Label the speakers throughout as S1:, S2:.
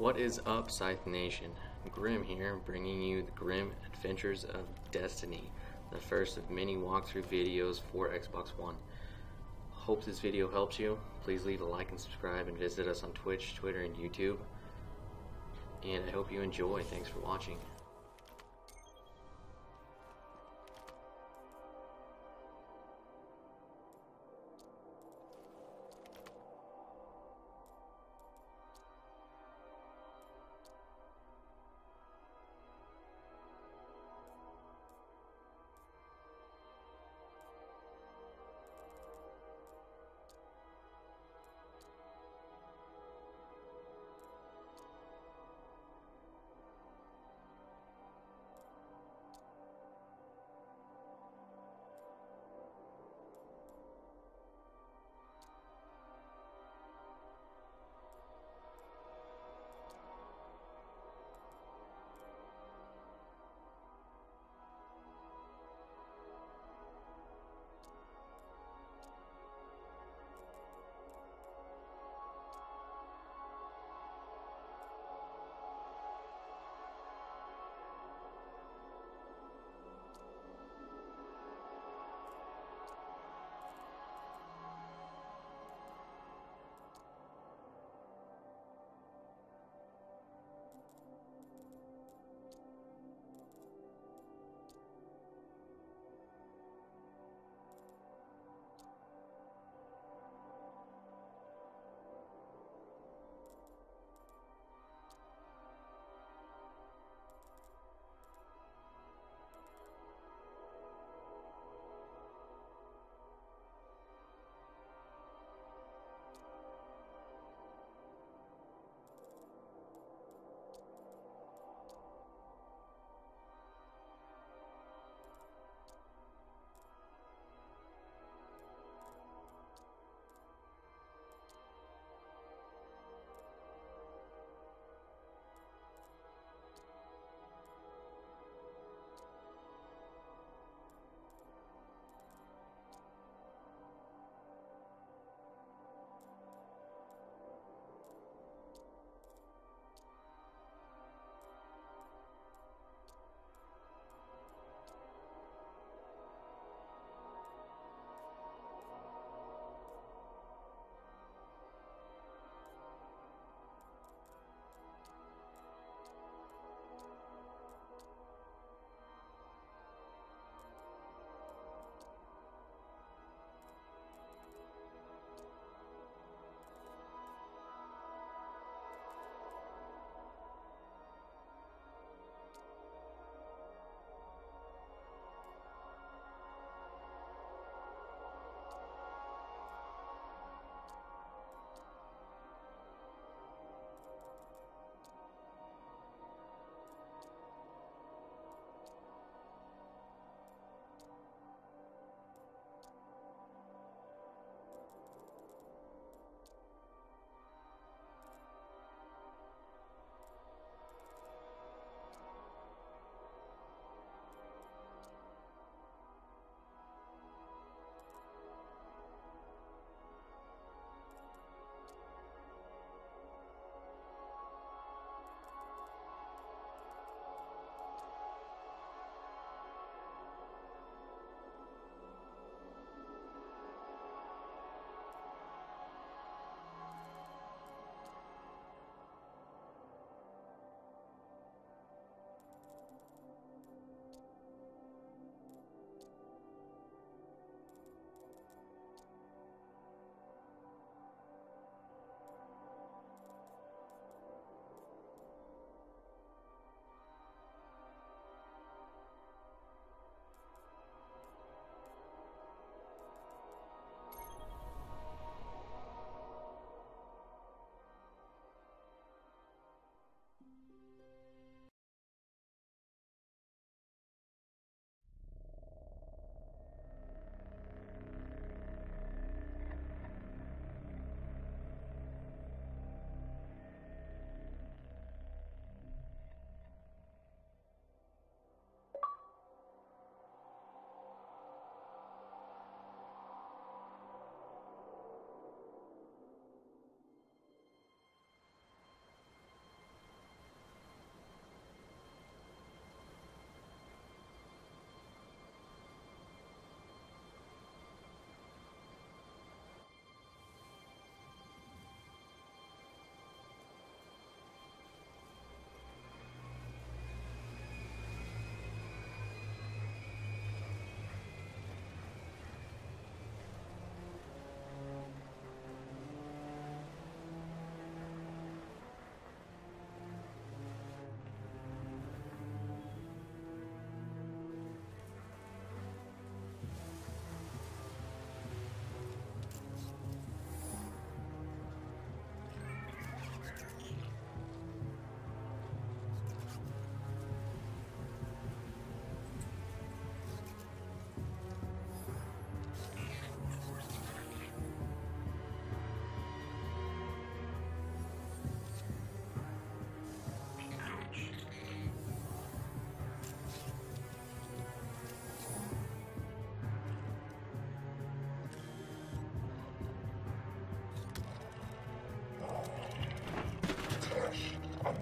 S1: What is up, ScytheNation? Grim here, bringing you the Grim Adventures of Destiny, the first of many walkthrough videos for Xbox One. Hope this video helps you. Please leave a like and subscribe, and visit us on Twitch, Twitter, and YouTube. And I hope you enjoy. Thanks for watching.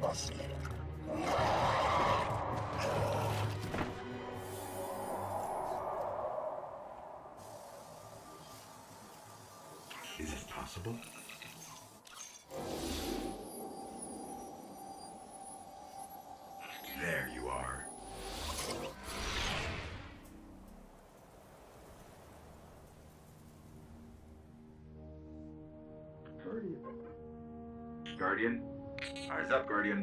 S2: Is it possible? There you are. Guardian? Eyes up, Guardian.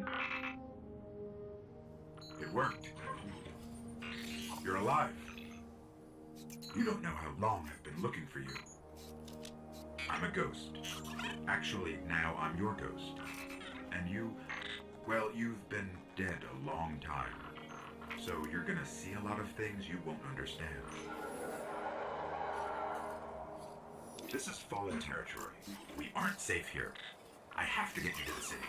S2: It worked. You're alive. You don't know how long I've been looking for you. I'm a ghost. Actually, now I'm your ghost. And you, well, you've been dead a long time. So you're gonna see a lot of things you won't understand. This is fallen territory. We aren't safe here. I have to get you to the city.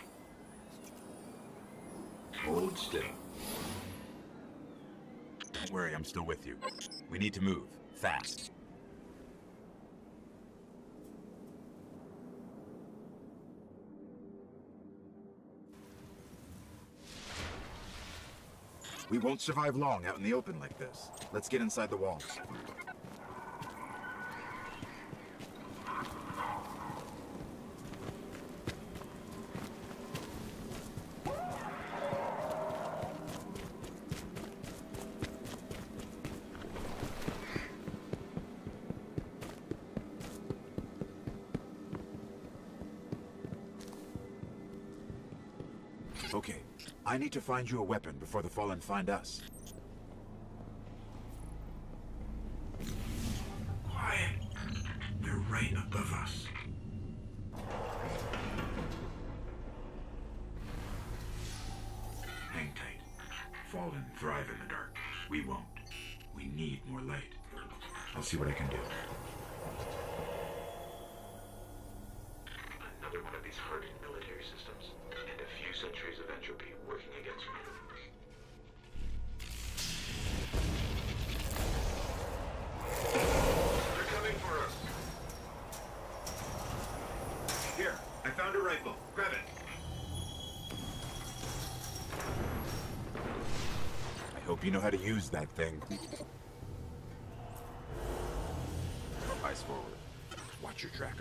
S2: Hold still. Don't worry, I'm still with you. We need to move, fast. We won't survive long out in the open like this. Let's get inside the walls. Okay, I need to find you a weapon before the Fallen find us. Quiet. They're right above us. Hang tight. Fallen thrive in the dark. We won't. We need more light. I'll see what I can do. Another one of these hardened military systems. And a few centuries of entropy working against me. They're coming for us. Here, I found a rifle. Grab it. I hope you know how to use that thing. Eyes forward. Watch your tracker.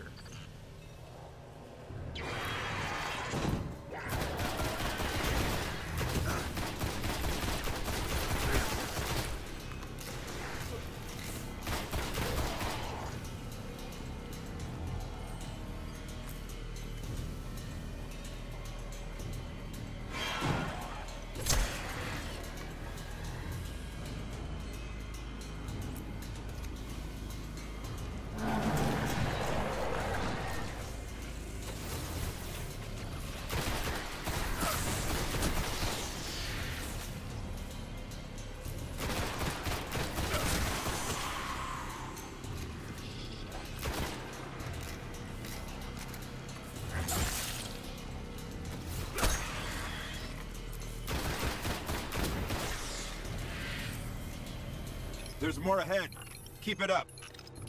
S2: There's more ahead. Keep it up.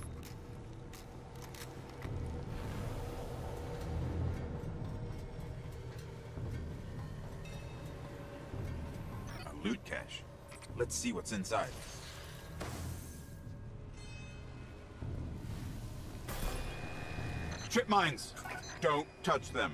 S2: A loot cache. Let's see what's inside. Trip mines. Don't touch them.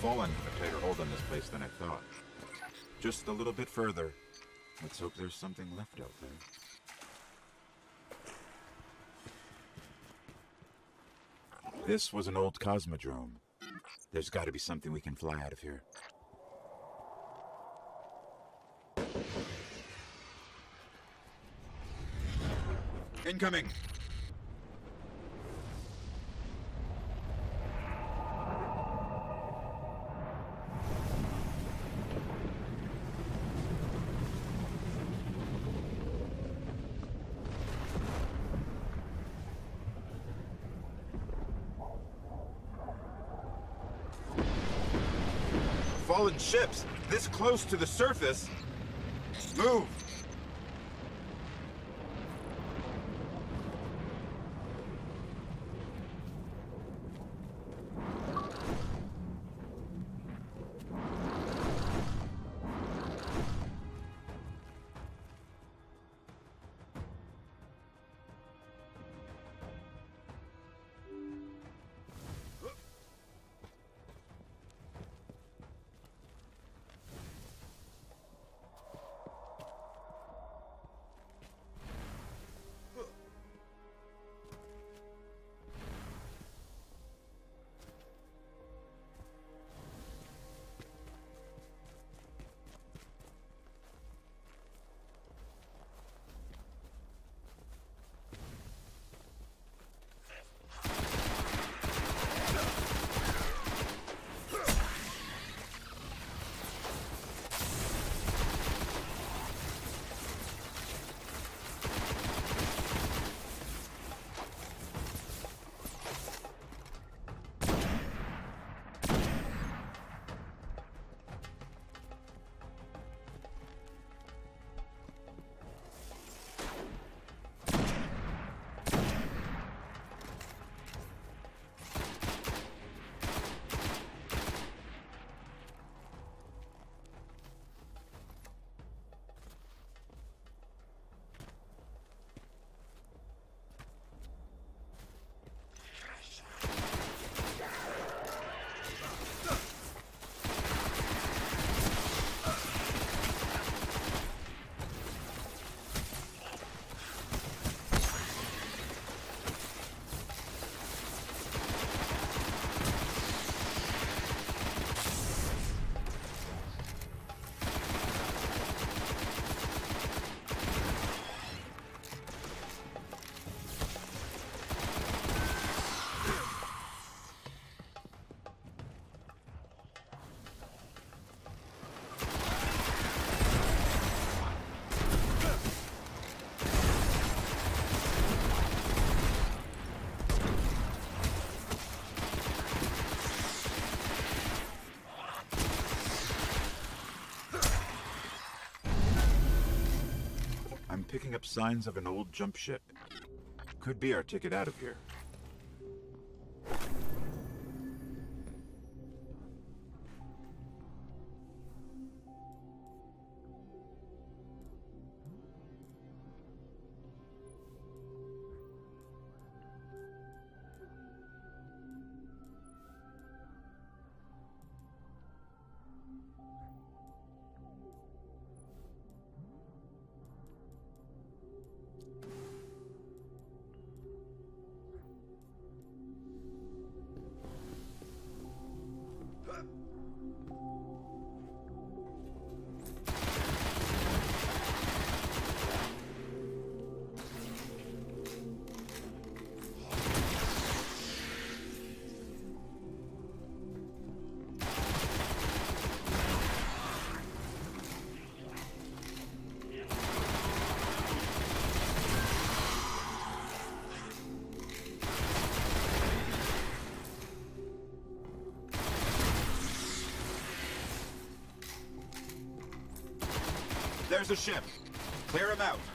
S3: Fallen have a tighter hold on this place than I thought. Just a little bit further. Let's hope there's something left out there. This was an old cosmodrome. There's got to be something we can fly out of here. Incoming! Fallen ships, this close to the surface. Move! Picking up signs of an old jump ship. Could be our ticket out of here. There's a ship. Clear him out.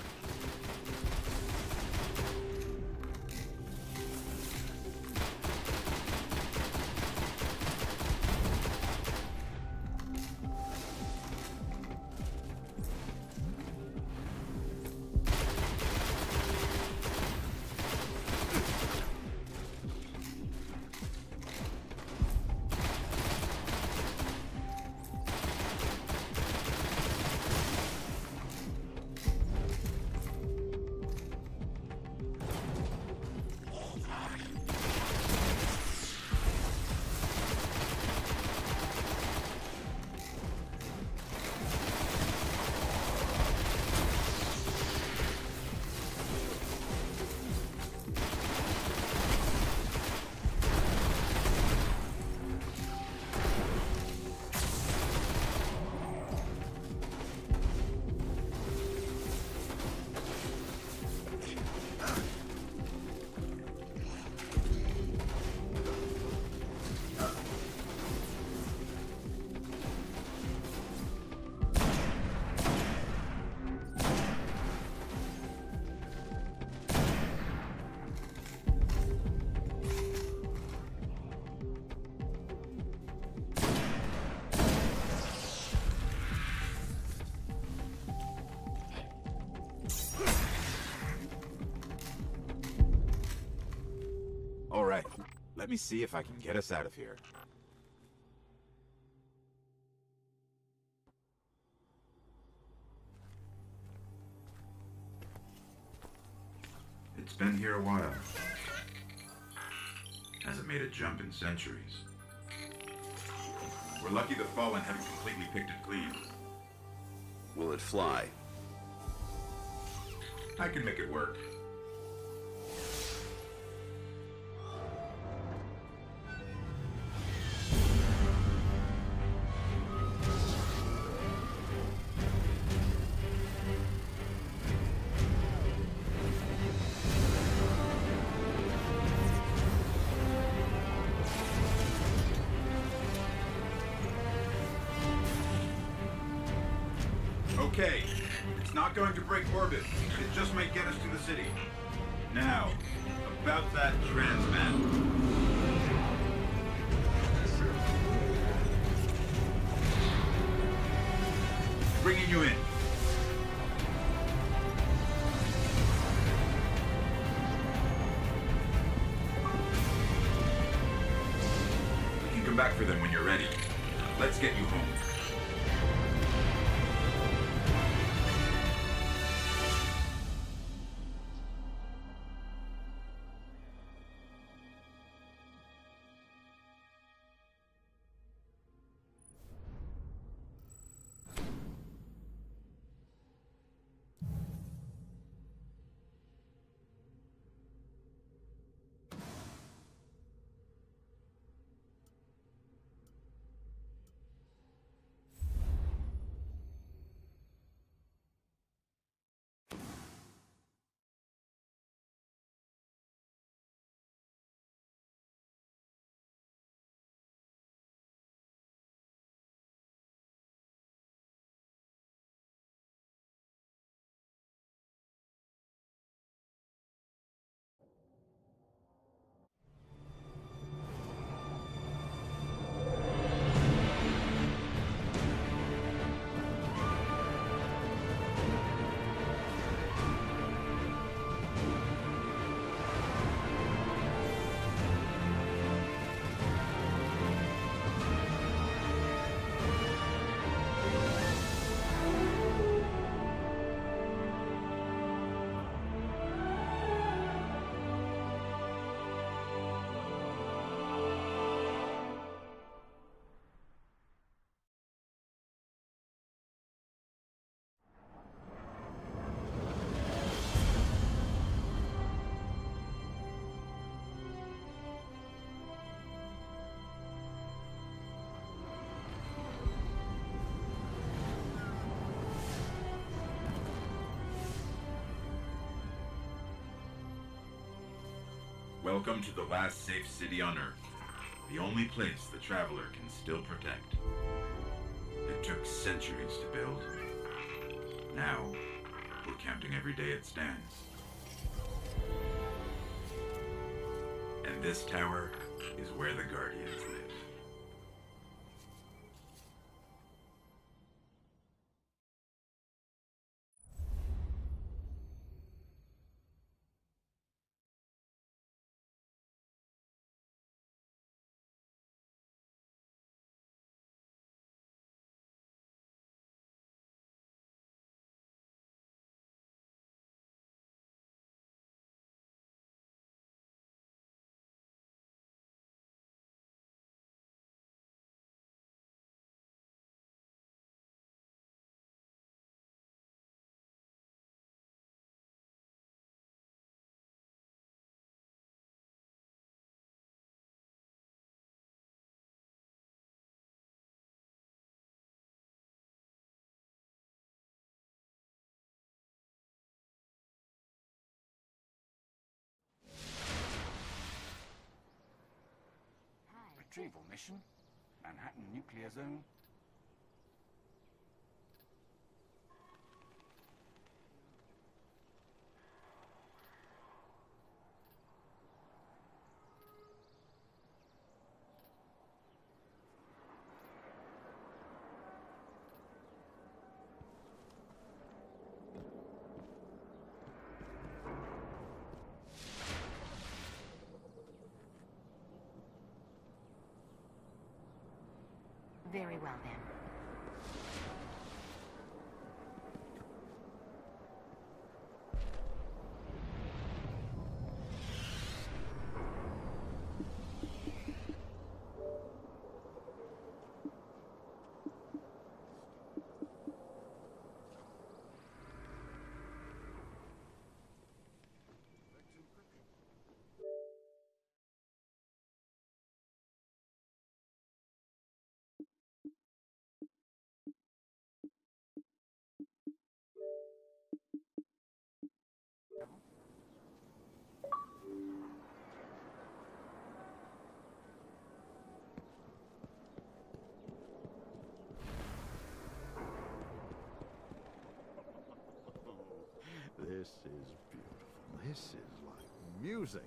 S3: Let me see if I can get us out of here.
S2: It's been here a while. Hasn't made a jump in centuries. We're lucky the Fallen haven't completely picked it clean.
S4: Will it fly?
S2: I can make it work. Okay, it's not going to break orbit. It just might get us to the city. Now, about that transmat. Bringing you in. We can come back for them when you're ready. Let's get you home. Welcome to the last safe city on Earth. The only place the Traveler can still protect. It took centuries to build. Now, we're counting every day it stands. And this tower is where the Guardians live.
S5: Retrieval mission, Manhattan Nuclear Zone.
S6: Very well then.
S7: This is beautiful. This is like music.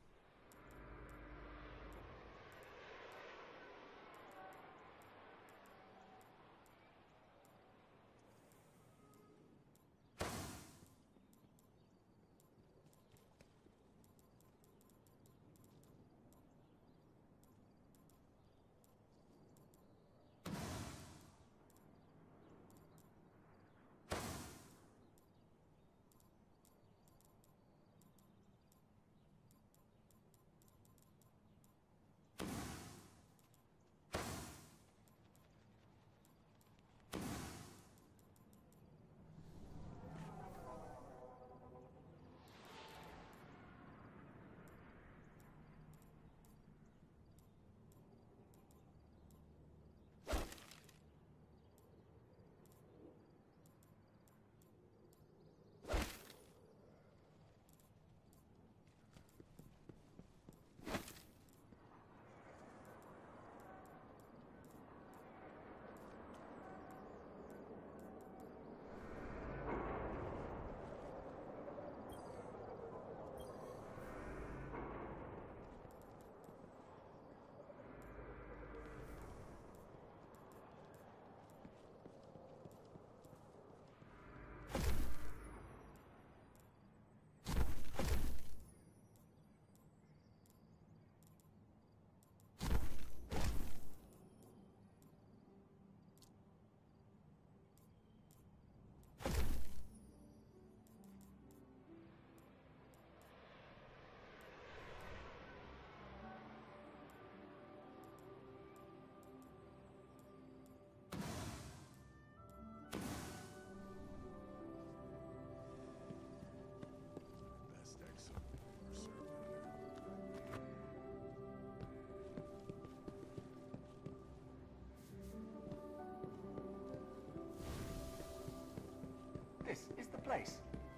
S5: This is the place.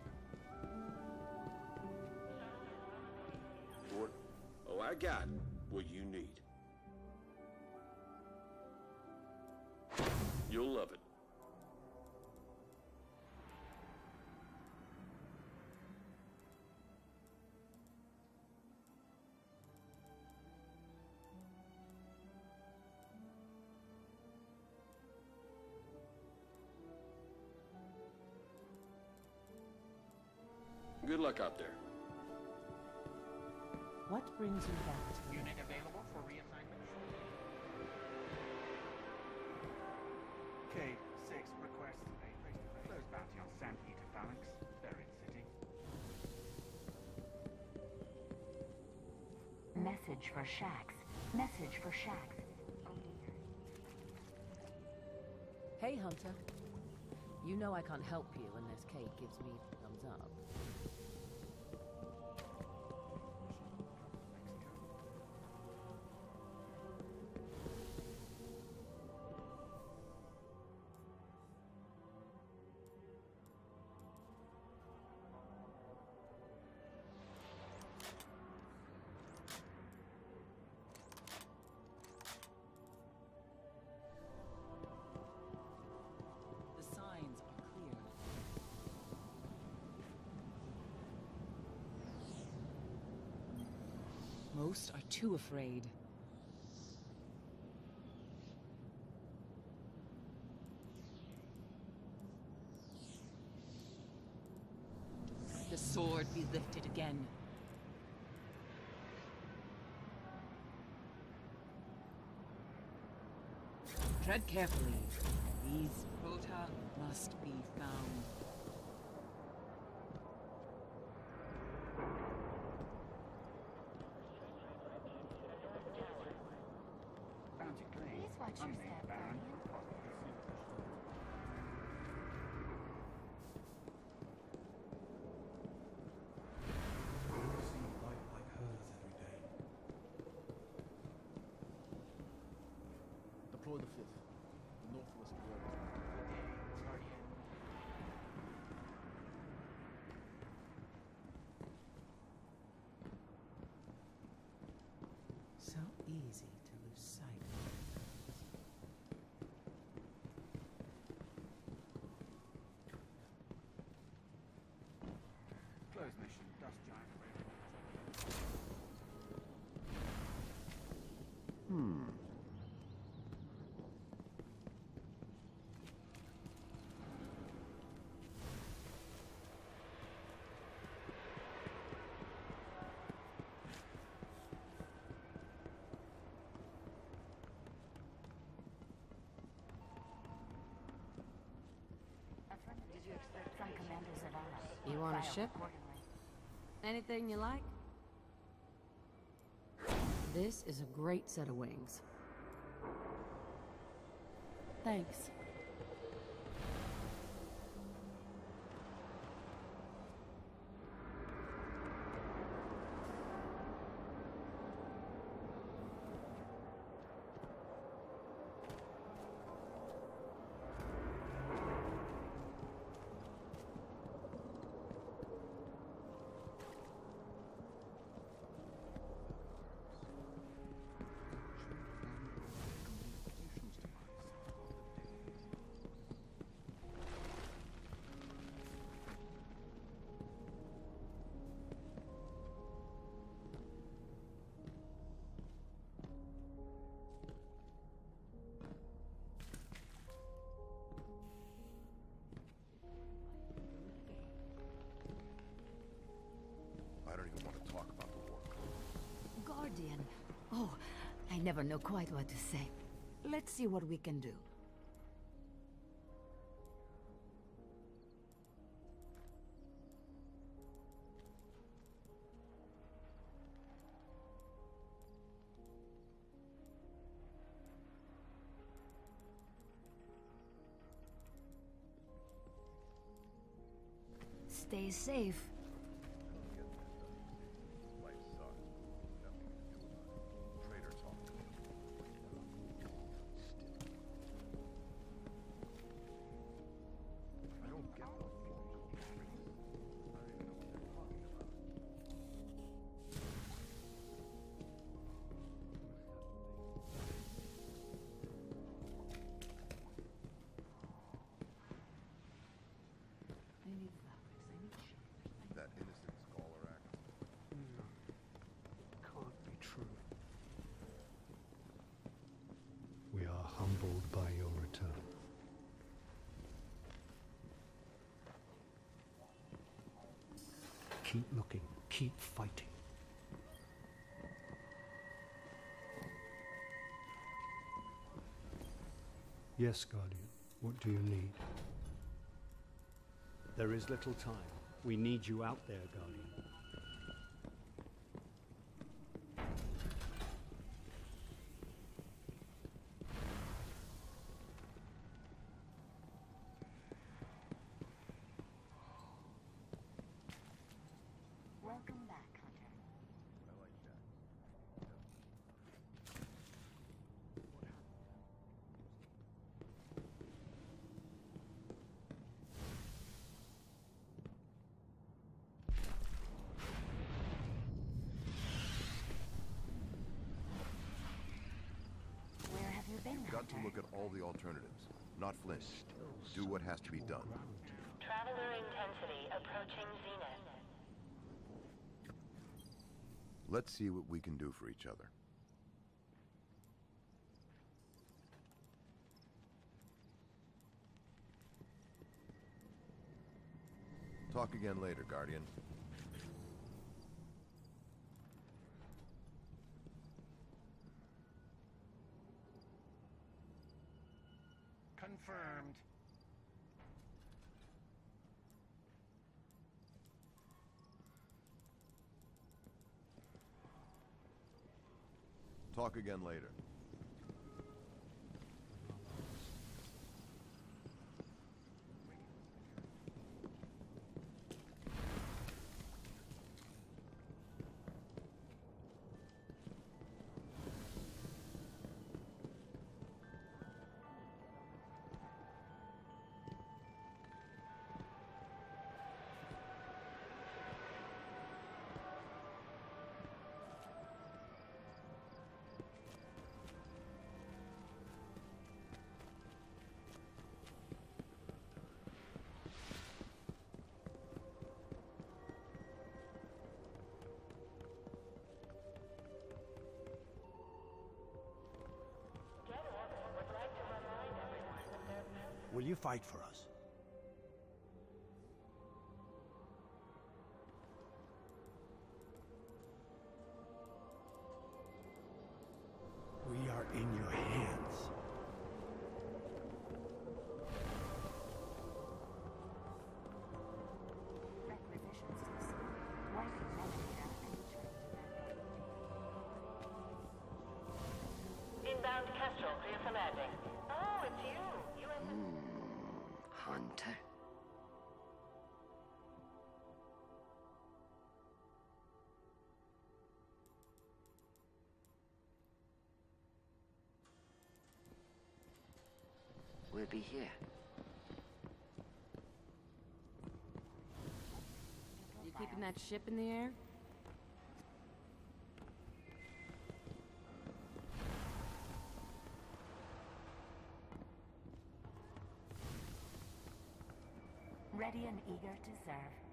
S4: What? Oh, I got what you need. You'll love it. Good luck out there.
S6: What brings you back to me?
S5: Unit available for reassignment. Cade 6 requests a face-to-face. Close bounty on Sand Eater Phalanx, Buried City.
S6: Message for Shax. Message for Shax.
S8: Hey, Hunter. You know I can't help you unless Kate gives me the thumbs up. The signs are clear. Most are too afraid. The sword be lifted again.
S9: Tread carefully. These quota must be found.
S5: Bounty claim.
S6: Please watch your
S5: Unnamed
S6: step,
S5: Baron.
S6: Guardian.
S7: Deploy the fifth. Northwest wall.
S9: So easy to lose sight of.
S5: Close mission. Dust giant.
S6: Did you expect some commanders of ours?
S8: You want a
S6: Fire
S8: ship?
S6: accordingly.
S8: Anything you like? This is a great set of wings. Thanks.
S7: I don't even want to talk about the war.
S6: Guardian. Oh, I never know quite what to say. Let's see what we can do. Stay safe.
S7: Life sucks. Nothing to do about it. Traitor talk. I don't get those political trees. I don't even know what they're talking about.
S6: I need flowers. I need shade.
S7: That innocent scholar act.
S10: Can't be true. We are humbled by your return. Keep looking, keep fighting. Yes, Guardian. What do you need? There is little time. We need you out there, Guardian.
S6: Welcome back, Hunter.
S7: I like that. What happened?
S6: Where have you been,
S7: Got to
S6: Hunter?
S7: look at all the alternatives. Not flinch. Do what has to be done.
S6: Traveler intensity approaching zenith.
S7: Let's see what we can do for each other. Talk again later, Guardian.
S11: talk again later.
S12: Will you fight for us? We are in your hands.
S13: Requisitions to see. Welcome, Melania, and
S14: Inbound Kestrel, clear for landing. Oh, it's you.
S15: Hunter. We'll be here.
S8: You keeping that ship in the air?
S13: ready and eager to serve.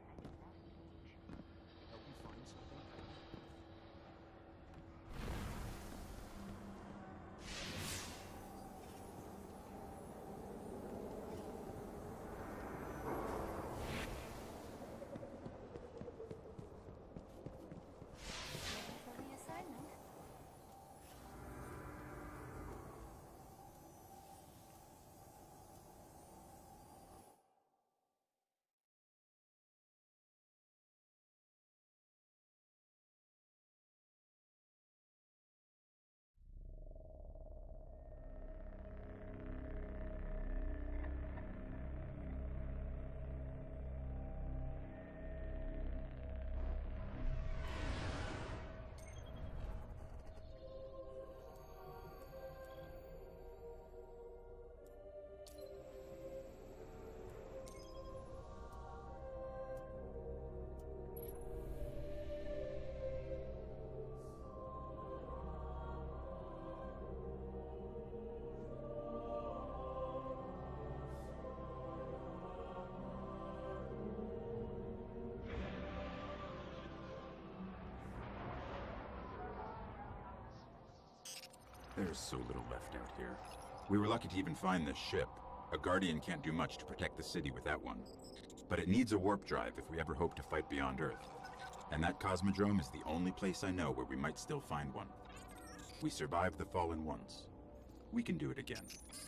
S3: There's so little left out here. We were lucky to even find this ship. A Guardian can't do much to protect the city with that one. But it needs a warp drive if we ever hope to fight beyond Earth. And that Cosmodrome is the only place I know where we might still find one. We survived the Fallen once. We can do it again.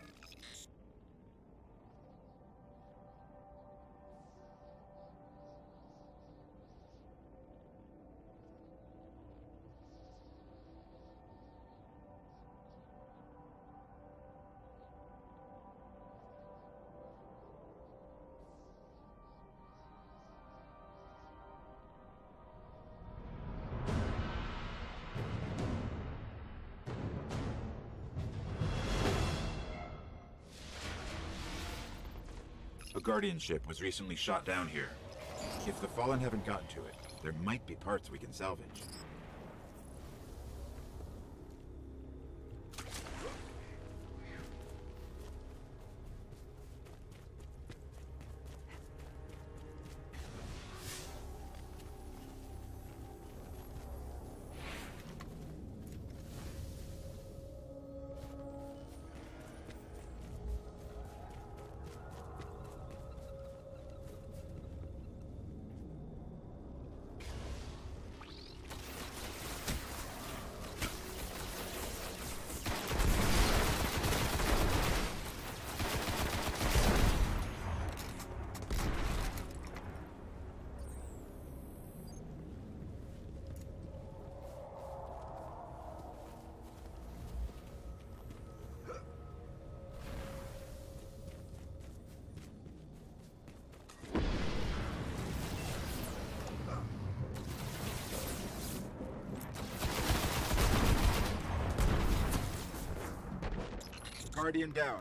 S3: A Guardian ship was recently shot down here. If the Fallen haven't gotten to it, there might be parts we can salvage. Guardian down.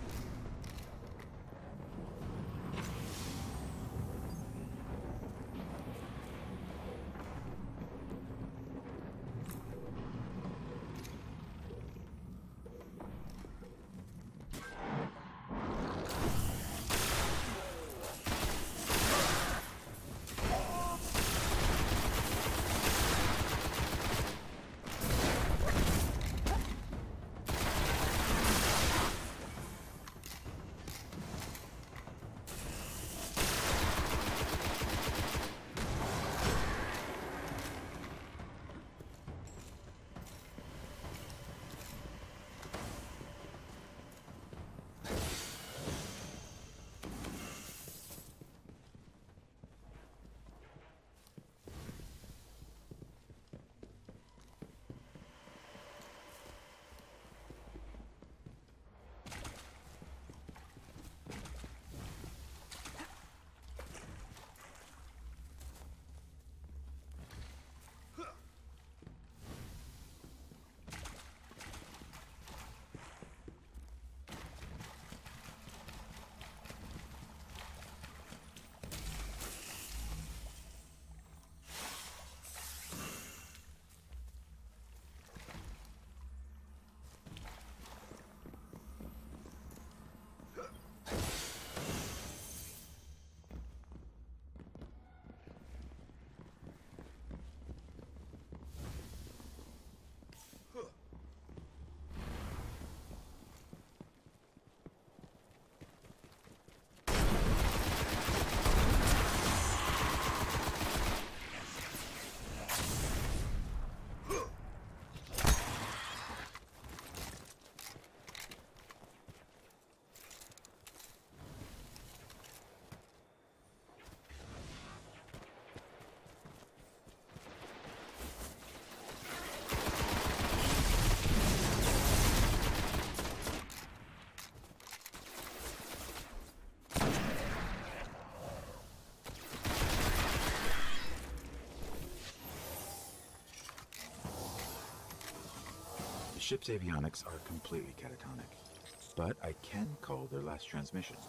S3: The ship's avionics are completely catatonic, but I can call their last transmission.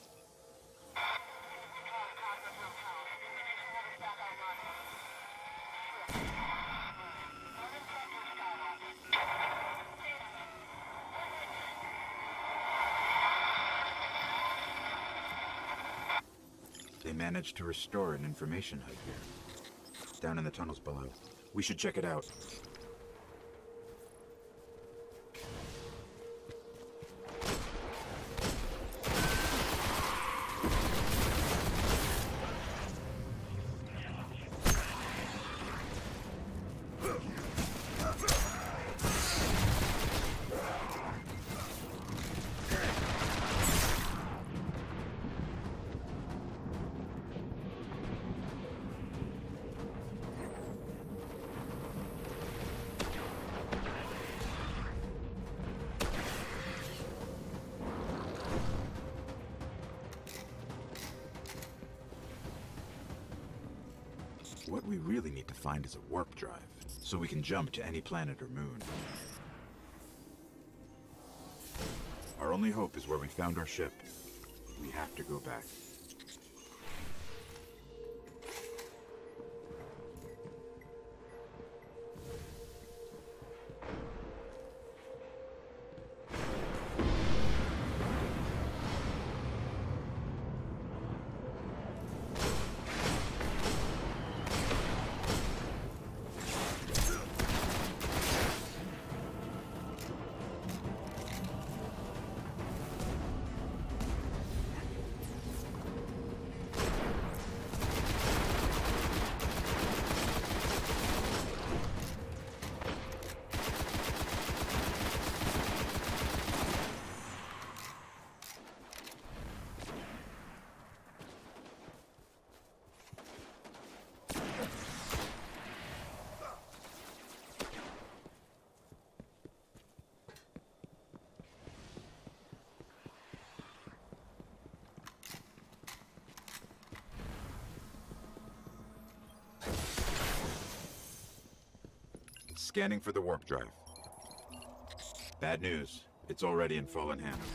S3: They managed to restore an information hub here, down in the tunnels below. We should check it out. What we really need to find is a warp drive, so we can jump to any planet or moon. Our only hope is where we found our ship. We have to go back. Scanning for the warp drive. Bad news. It's already in fallen hands.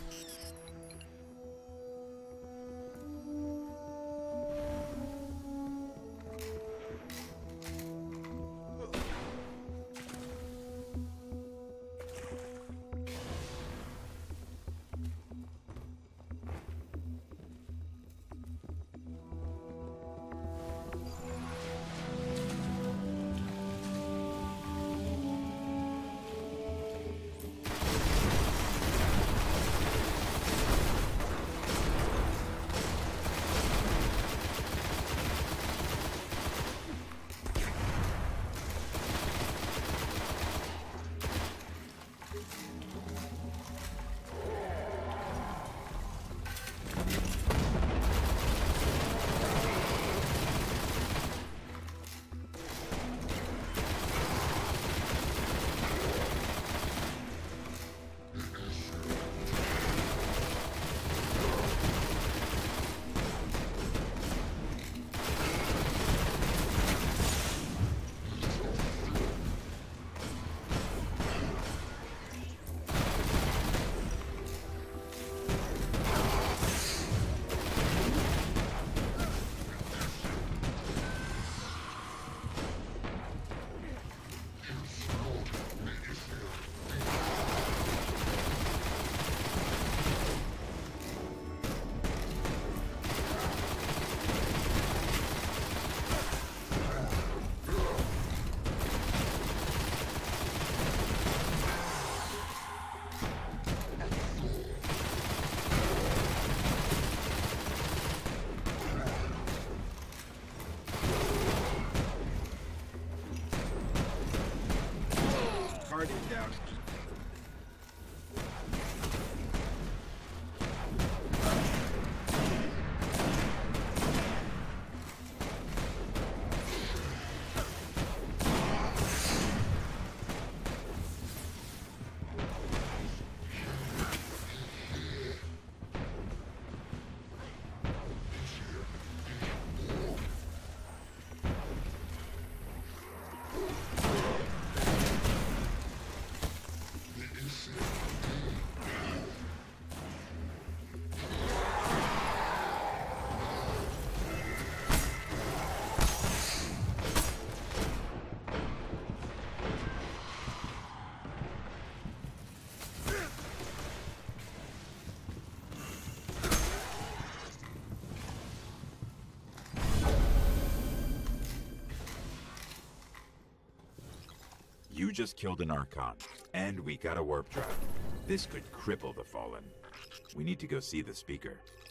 S3: Down. You just killed an Archon, and we got a warp drive. This could cripple the Fallen. We need to go see the Speaker.